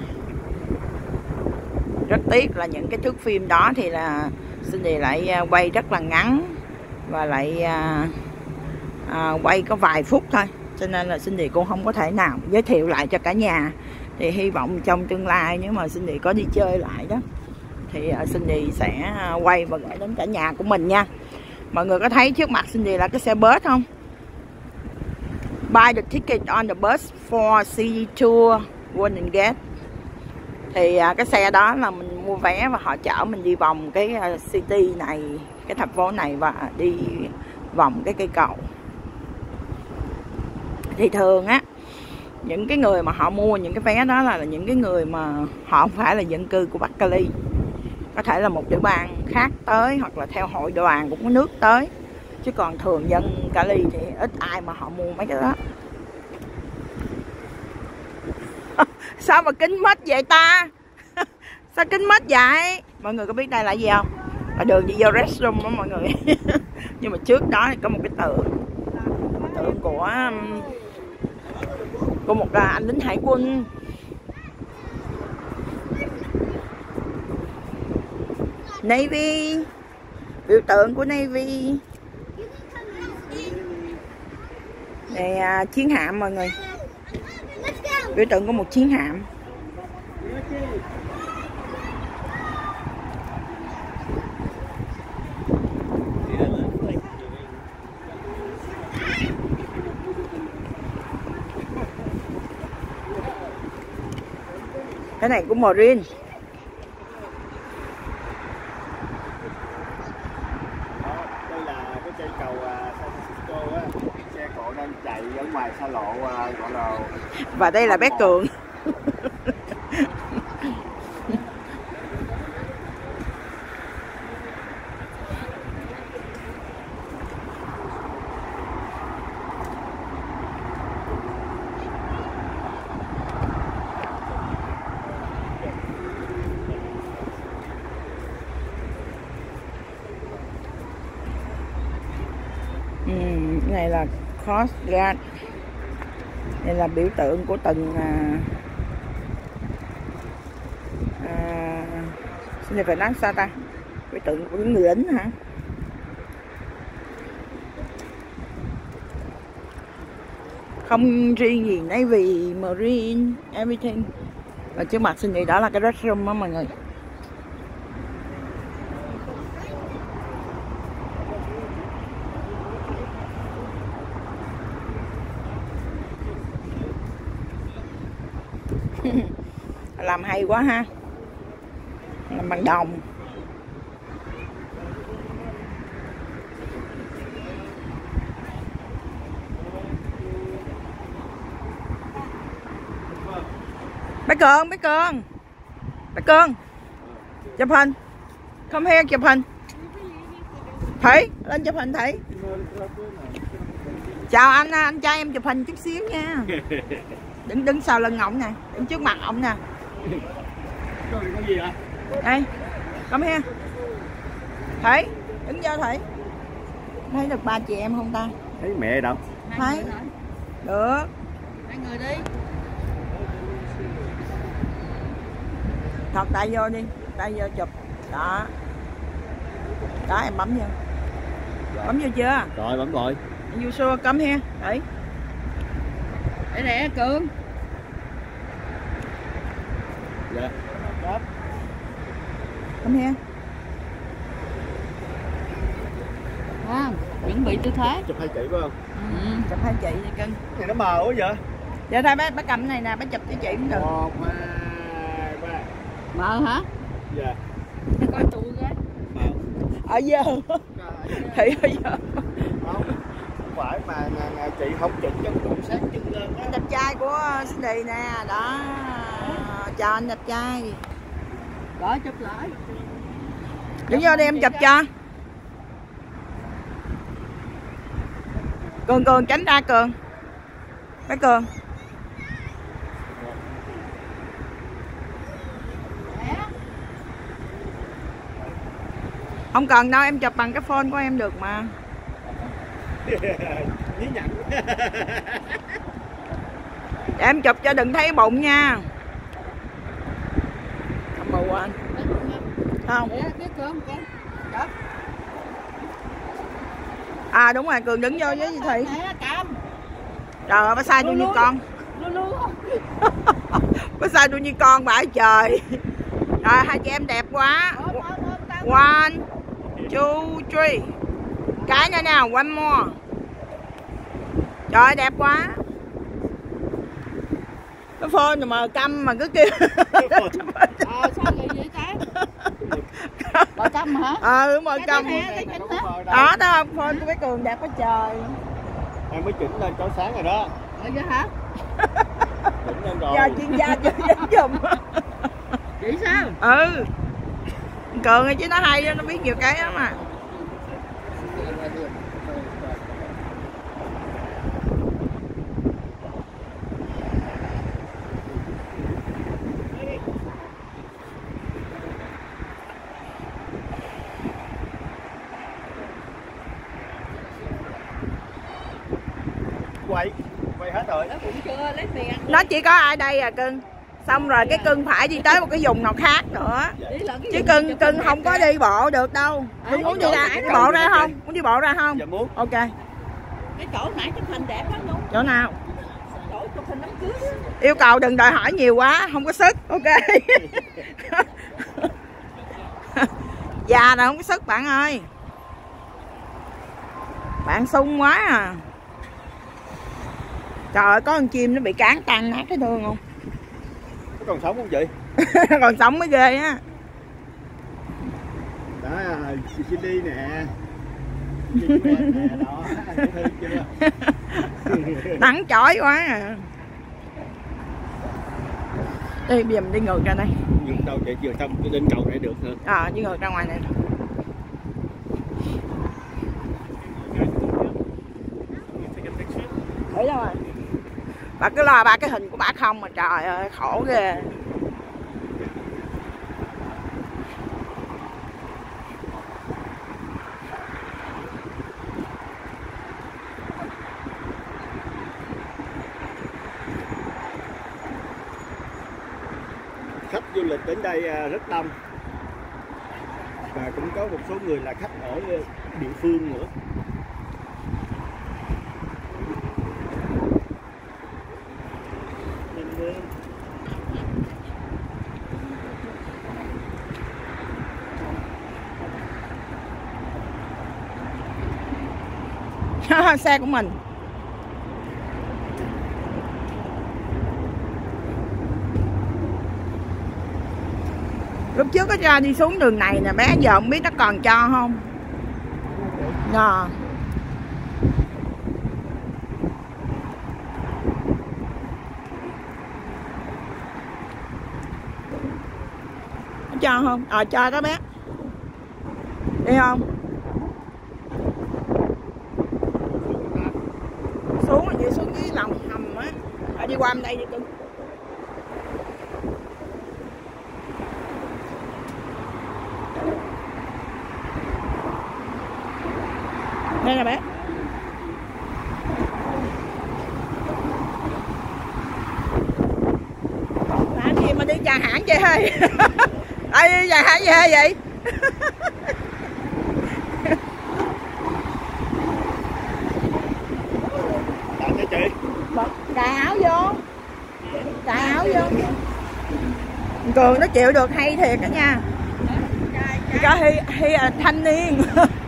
Rất tiếc là những cái thước phim đó thì là Cindy lại quay rất là ngắn và lại quay có vài phút thôi, cho nên là Cindy cũng không có thể nào giới thiệu lại cho cả nhà. Thì hy vọng trong tương lai nếu mà Cindy có đi chơi lại đó thì Cindy sẽ quay và gửi đến cả nhà của mình nha. Mọi người có thấy trước mặt Cindy là cái xe bus không? Buy the ticket on the bus for city tour Golden Gate. Thì cái xe đó là mình mua vé và họ chở mình đi vòng cái city này, cái thành phố này và đi vòng cái cây cầu. Thì thường á, những cái người mà họ mua những cái vé đó là những cái người mà họ không phải là dân cư của Bắc Cali, có thể là một tiểu bang khác tới hoặc là theo hội đoàn của nước tới, chứ còn thường dân Cali thì ít ai mà họ mua mấy cái đó. Sao mà kính mất vậy ta? Sao kính mất vậy? Mọi người có biết đây là gì không? Là đường đi vô restroom đó mọi người. Nhưng mà trước đó thì có một cái tượng của một anh lính hải quân. Navy, biểu tượng của Navy. Đây chiến hạm mọi người, biểu tượng của một chiến hạm. Cái này của Marine. Đây là cái cây cầu San Francisco á, xe cộ đang chạy ở ngoài xa lộ gọi là. Và đây là bé Cường. Cái này là Coast Guard. Đây là biểu tượng của từng xin phải nói sao ta, biểu tượng của những người lính hả? Không riêng gì Navy, Marine, everything. Và trước mặt xin gì đó là cái restroom đó mọi người. Làm hay quá ha, làm bằng đồng. Bé Cường chụp hình, come here chụp hình. Thủy lên chụp hình Thủy. Chào anh cho em chụp hình chút xíu nha. Đứng sau lưng ổng nè, đứng trước mặt ổng nè. Đây, come here. Thủy, đứng vô Thủy. Thấy được ba chị em không ta? Thấy mẹ đâu? Thấy. Được. Hai người đi. Thọt tay vô đi, tay vô chụp. Đó. Đó em bấm vô. Bấm vô chưa? Rồi bấm rồi. You sure come here. Đấy. Để nè Cường. Dạ. Come here. Chuẩn bị tư thế. Chụp hai chị phải không? Chụp hai chị đi cưng. Này nó mờ quá vậy? Dạ thôi bác cầm cái này nè, bác chụp cho chị cũng được. 1, 2, 3. Mờ hả? Dạ. Để coi tôi cái. Mờ. Ở giờ. Thị ở giờ. Không phải mà chị không chụp cho đủ sát chân lên á. Đẹp trai của Cindy nè, đó. Chào anh đẹp trai. Rồi chụp lại. Đứng vô đi em chụp cho. Cường tránh ra Cường. Mấy Cường. Không cần đâu, em chụp bằng cái phone của em được mà. Nhí nhận. Để em chụp cho đừng thấy bụng nha. Không mù anh. Không. Cái cơm con. Đó. À đúng rồi, Cường đứng vô với chị Thị. Cam. Trời ơi, bà sai tôi như con. Bà sai tôi như con bả trời. Rồi hai chị em đẹp quá. 1, 2, 3. Cái nữa nào, one more. Trời ơi, đẹp quá. Cái phone mà câm mà cứ kêu. Sao vậy ta? Bà Câm hả? Đúng rồi, câm. Đó, đó không, phone của mấy Cường đẹp quá trời. Em mới chỉnh lên cho sáng rồi đó. Vậy hả? Chỉnh lên rồi. Giờ chuyên gia cho dám dùng. Vậy sao? Cường ơi chứ nó hay đó, nó biết nhiều cái lắm mà. Quay hết rồi. Nó cũng chưa lấy tiền ăn. Nó chỉ có ai đây à cưng. Xong rồi cái cưng phải đi tới một cái vùng nào khác nữa. Chứ cưng không có đi bộ được đâu. Cưng muốn đi bộ ra không? Muốn đi bộ ra không? Dạ muốn. Ok. Cái chỗ nãy chụp hình đẹp lắm luôn. Chỗ nào? Chỗ chụp hình đám cưới. Yêu cầu đừng đòi hỏi nhiều quá, không có sức. Ok. Già rồi không có sức bạn ơi. Bạn sung quá à. Trời ơi, có con chim nó bị cán tan nát cái thương không? Nó còn sống không chị? Còn sống mới ghê á. Đó, chị Cindy nè. Chị nè, đó, thấy chưa? Nắng chói quá à. Đi, bây giờ mình đi ngược ra đây. Ngược đâu chị, vừa xong lên cầu này được hả? Đi ngược ra ngoài này. Thấy đâu rồi? Bà cứ lo ba cái hình của bà không mà trời ơi khổ ghê. Khách du lịch đến đây rất đông. Và cũng có một số người là khách ở địa phương nữa. Xe của mình. Lúc trước có cho đi xuống đường này nè bé, giờ không biết nó còn cho không. Nó cho không? Cho đó bé. Đi không? Xuống dưới lòng hầm á. Đi qua bên đây đi cưng. Đây nè bé. đi chào hãng chị ơi. Đi chào hãng gì hay vậy? Chị Cài áo vô. Cài áo vô. Cường nó chịu được hay thiệt cả nha. Cho Hy là thanh niên.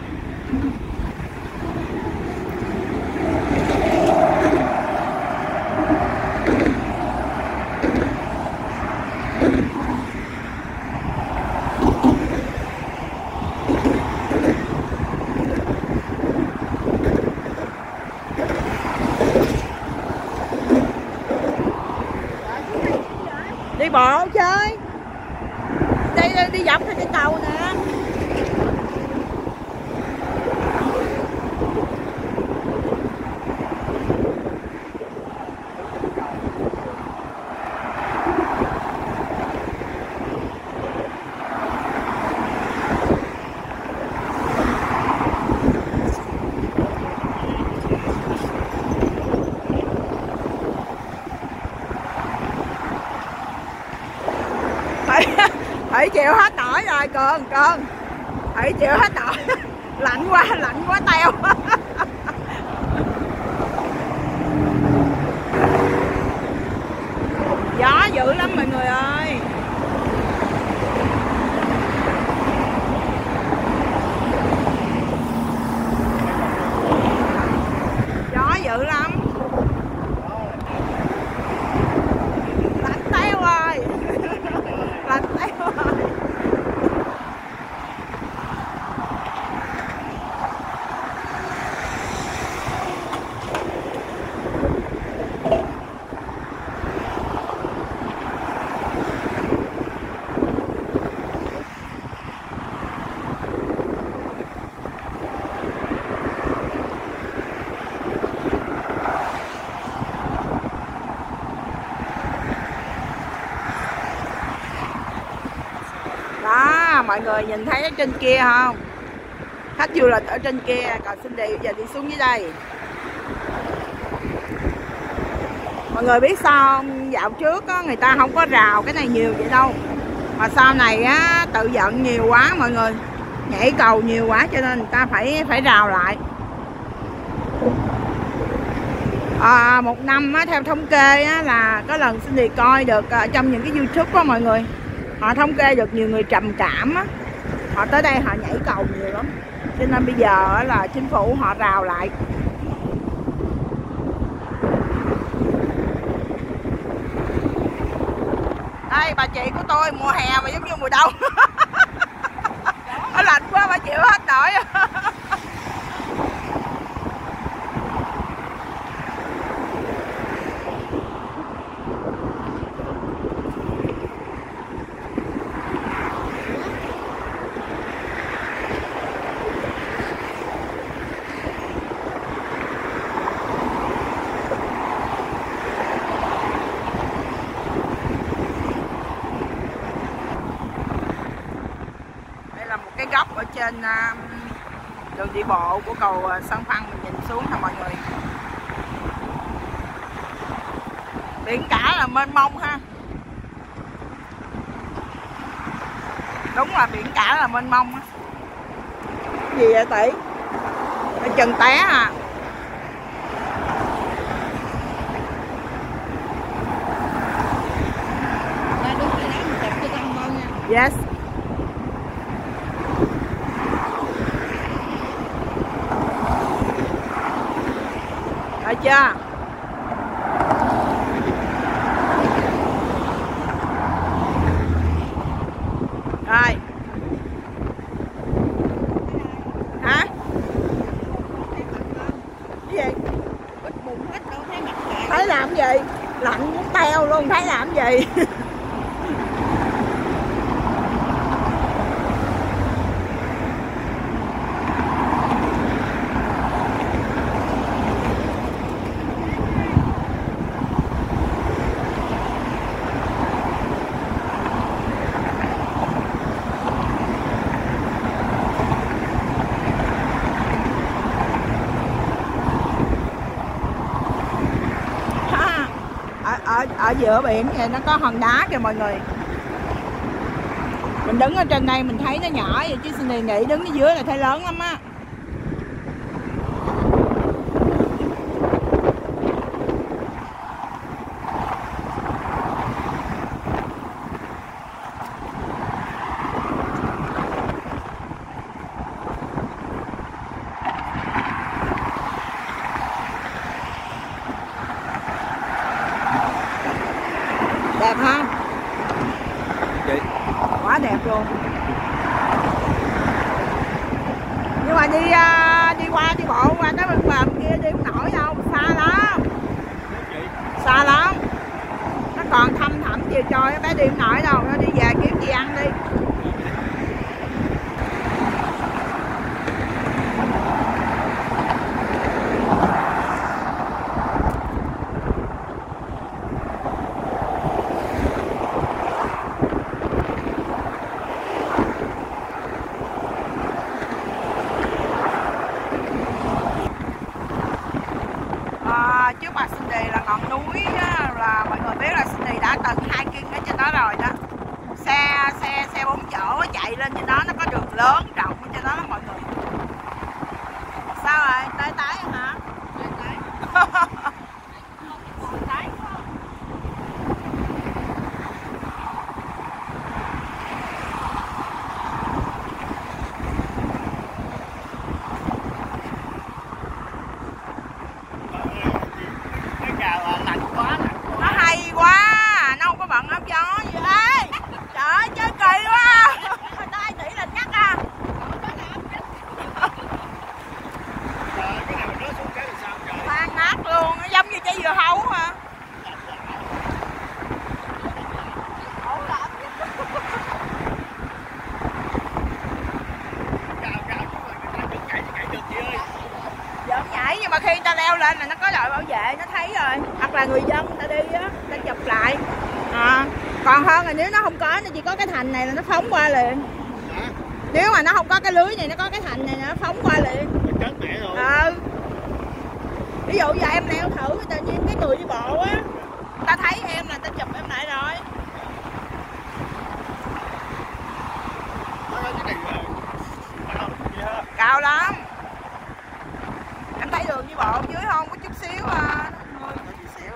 Đi bộ chơi. Đây đi dọc theo cái cầu nè. Thủy chịu hết nổi rồi Cường. Thủy chịu hết nổi. Lạnh quá teo. Gió dữ lắm mọi người ơi. Gió dữ lắm. Lạnh teo rồi. Lạnh teo rồi. Đó, mọi người nhìn thấy ở trên kia không? Khách du lịch ở trên kia, còn Cindy giờ đi xuống dưới đây. Mọi người biết sao không? Dạo trước á, người ta không có rào cái này nhiều vậy đâu. Mà sau này á, tự giận nhiều quá mọi người. Nhảy cầu nhiều quá cho nên người ta phải rào lại. Một năm á, theo thống kê á, là có lần Cindy coi được trong những cái YouTube á mọi người, họ thống kê được nhiều người trầm cảm á, họ tới đây họ nhảy cầu nhiều lắm, cho nên bây giờ là chính phủ họ rào lại. Đây bà chị của tôi mùa hè mà giống như mùa đông. Nó lạnh quá bà chịu hết nổi. Cái góc ở trên đường đi bộ của cầu Sơn Phăng, mình nhìn xuống nè mọi người, biển cả là mênh mông ha. Đúng là biển cả là mênh mông á. Gì vậy tỷ? Ở chân té à? Yes. Được chưa? Rồi. Hả? Cái gì? Thấy làm gì? Lạnh muốn teo luôn, thấy làm gì? Ở giữa biển này nó có hòn đá kìa mọi người. Mình đứng ở trên đây mình thấy nó nhỏ vậy chứ Cindy nghĩ đứng ở dưới là thấy lớn lắm á. Đẹp không? Chị. Quá đẹp luôn. Nhưng mà đi qua đi bộ qua tới bên bờ kia đi không nổi đâu, xa lắm. Xa lắm. Nó còn thăm thẳm chiều trôi, bé đi không nổi đâu, nó đi về kiếm gì ăn đi. Trước mặt Cindy là ngọn núi đó, là mọi người biết là Cindy đã từng hiking ở trên đó rồi đó. Xe 4 chỗ chạy lên trên đó, nó có đường lớn rộng trên đó đó mọi người. Sao rồi? Tái hả? Tái. Nó hay quá, nó không có bận áo gió gì ê. Trời ơi chơi kỳ quá. Người ta tỷ là chắc à. Tan nát luôn, nó giống như trái dưa hấu hả? Giỡn nhảy nhưng mà khi ta leo lên là nó có đội bảo vệ nó thấy rồi, hoặc là người dân người ta đi á, ta chụp lại. Còn hơn là nếu nó không có, nó chỉ có cái thành này là nó phóng qua liền. Nếu mà nó không có cái lưới này, nó có cái thành này nó phóng qua liền. Ví dụ giờ em leo thử tự nhiên cái người đi bộ á, ta thấy em là ta chụp em lại rồi. Cao lắm. Em thấy đường đi bộ dưới không có chút xíu à. Chút xíu.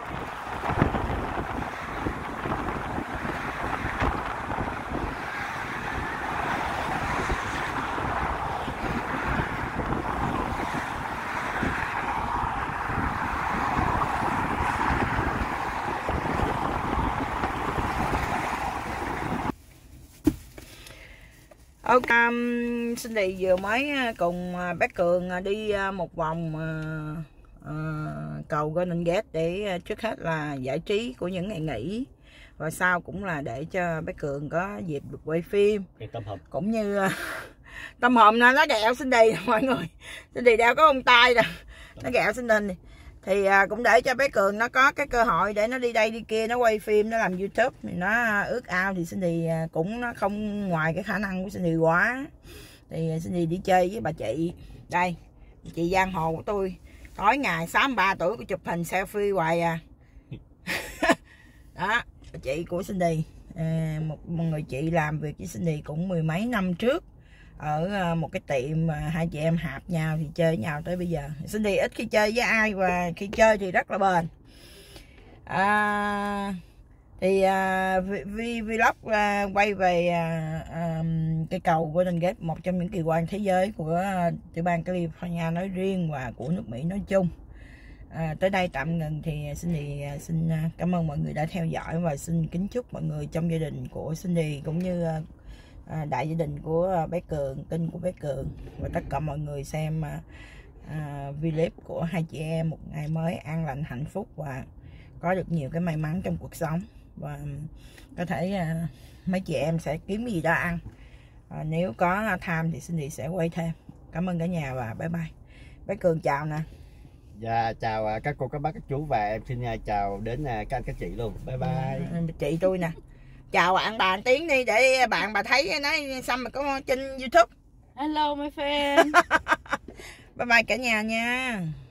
Ok, Cindy vừa mới cùng bác Cường đi một vòng cầu Golden Gate để trước hết là giải trí của những ngày nghỉ, và sau cũng là để cho bác Cường có dịp được quay phim, cũng như tâm hồn nó ghẹo Cindy mọi người. Cindy đeo có bông tai rồi, nó ghẹo Cindy thì cũng để cho bé Cường nó có cái cơ hội để nó đi đây đi kia, nó quay phim, nó làm YouTube thì nó ước ao thì Cindy cũng nó không ngoài cái khả năng của Cindy quá, thì Cindy đi chơi với bà chị đây, chị giang hồ của tôi, tối ngày 63 tuổi của chụp hình selfie hoài à. Đó, bà chị của Cindy, một người chị làm việc với Cindy cũng mười mấy năm trước ở một cái tiệm mà hai chị em hạp nhau thì chơi với nhau tới bây giờ. Cindy ít khi chơi với ai và khi chơi thì rất là bền. Thì vlog quay về cây cầu Golden Gate, một trong những kỳ quan thế giới của tiểu bang California nói riêng và của nước Mỹ nói chung. Tới đây tạm ngừng thì Cindy xin cảm ơn mọi người đã theo dõi và xin kính chúc mọi người trong gia đình của Cindy cũng như đại gia đình của bé Cường, kênh của bé Cường và tất cả mọi người xem clip của hai chị em một ngày mới an lành hạnh phúc và có được nhiều cái may mắn trong cuộc sống, và có thể mấy chị em sẽ kiếm cái gì đó ăn. Nếu có tham thì Cindy sẽ quay thêm. Cảm ơn cả nhà và bye bye. Bé Cường chào nè. Dạ chào các cô, các bác, các chú, và em xin chào đến các anh các chị luôn. Bye bye. Chị tôi nè. Chào bạn bà một tiếng đi để bạn bà thấy nói xong mà có trên YouTube. Hello my friend. Bye bye cả nhà nha.